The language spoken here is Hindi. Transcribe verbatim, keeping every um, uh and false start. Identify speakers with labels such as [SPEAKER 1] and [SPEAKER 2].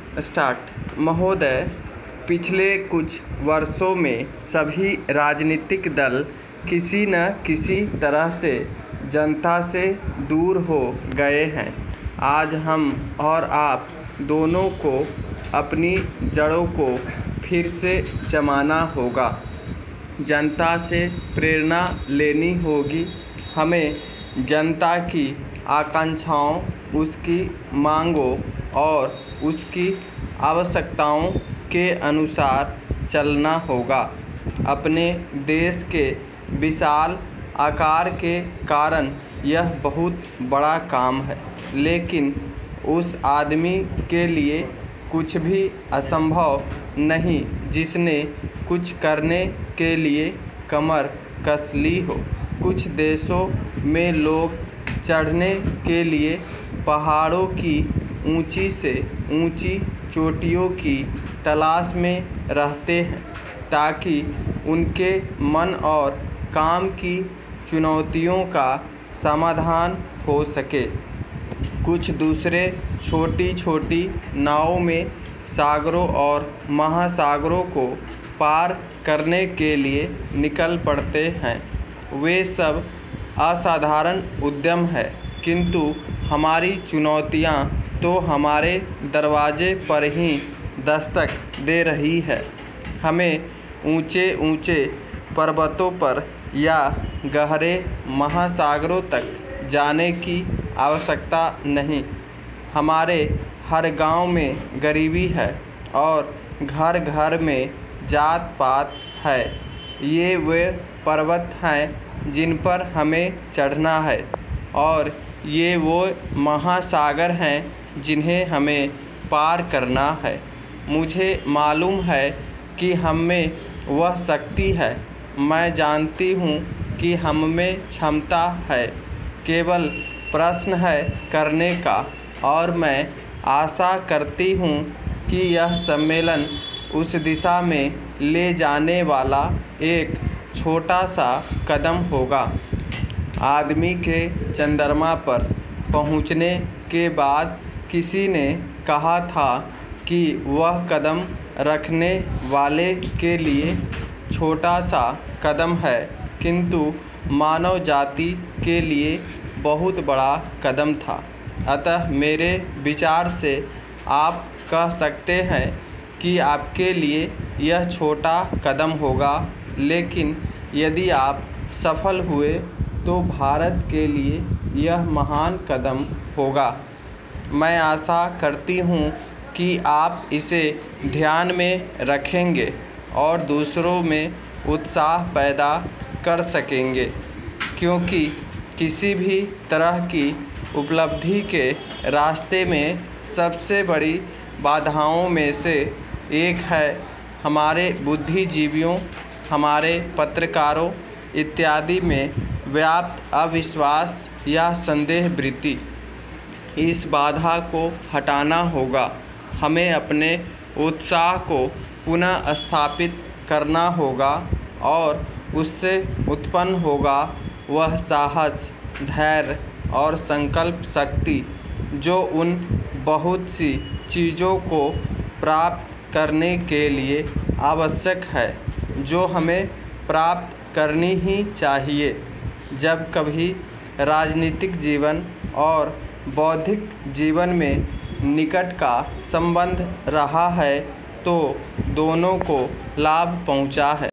[SPEAKER 1] स्टार्ट। महोदय, पिछले कुछ वर्षों में सभी राजनीतिक दल किसी न किसी तरह से जनता से दूर हो गए हैं। आज हम और आप दोनों को अपनी जड़ों को फिर से जमाना होगा। जनता से प्रेरणा लेनी होगी। हमें जनता की आकांक्षाओं, उसकी मांगों और उसकी आवश्यकताओं के अनुसार चलना होगा। अपने देश के विशाल आकार के कारण यह बहुत बड़ा काम है, लेकिन उस आदमी के लिए कुछ भी असंभव नहीं जिसने कुछ करने के लिए कमर कस ली हो। कुछ देशों में लोग चढ़ने के लिए पहाड़ों की ऊंची से ऊंची चोटियों की तलाश में रहते हैं ताकि उनके मन और काम की चुनौतियों का समाधान हो सके। कुछ दूसरे छोटी छोटी नावों में सागरों और महासागरों को पार करने के लिए निकल पड़ते हैं। वे सब असाधारण उद्यम है, किंतु हमारी चुनौतियां तो हमारे दरवाजे पर ही दस्तक दे रही है। हमें ऊंचे ऊंचे पर्वतों पर या गहरे महासागरों तक जाने की आवश्यकता नहीं। हमारे हर गांव में गरीबी है और घर घर में जात पात है। ये वे पर्वत हैं जिन पर हमें चढ़ना है और ये वो महासागर हैं जिन्हें हमें पार करना है। मुझे मालूम है कि हम में वह शक्ति है। मैं जानती हूँ कि हम में क्षमता है। केवल प्रश्न है करने का, और मैं आशा करती हूँ कि यह सम्मेलन उस दिशा में ले जाने वाला एक छोटा सा कदम होगा। आदमी के चंद्रमा पर पहुँचने के बाद किसी ने कहा था कि वह कदम रखने वाले के लिए छोटा सा कदम है, किंतु मानव जाति के लिए बहुत बड़ा कदम था। अतः मेरे विचार से आप कह सकते हैं कि आपके लिए यह छोटा कदम होगा, लेकिन यदि आप सफल हुए तो भारत के लिए यह महान कदम होगा। मैं आशा करती हूँ कि आप इसे ध्यान में रखेंगे और दूसरों में उत्साह पैदा कर सकेंगे, क्योंकि किसी भी तरह की उपलब्धि के रास्ते में सबसे बड़ी बाधाओं में से एक है हमारे बुद्धिजीवियों, हमारे पत्रकारों इत्यादि में व्याप्त अविश्वास या संदेह वृत्ति। इस बाधा को हटाना होगा। हमें अपने उत्साह को पुनः स्थापित करना होगा और उससे उत्पन्न होगा वह साहस, धैर्य और संकल्प शक्ति जो उन बहुत सी चीज़ों को प्राप्त करने के लिए आवश्यक है, जो हमें प्राप्त करनी ही चाहिए। जब कभी राजनीतिक जीवन और बौद्धिक जीवन में निकट का संबंध रहा है तो दोनों को लाभ पहुंचा है।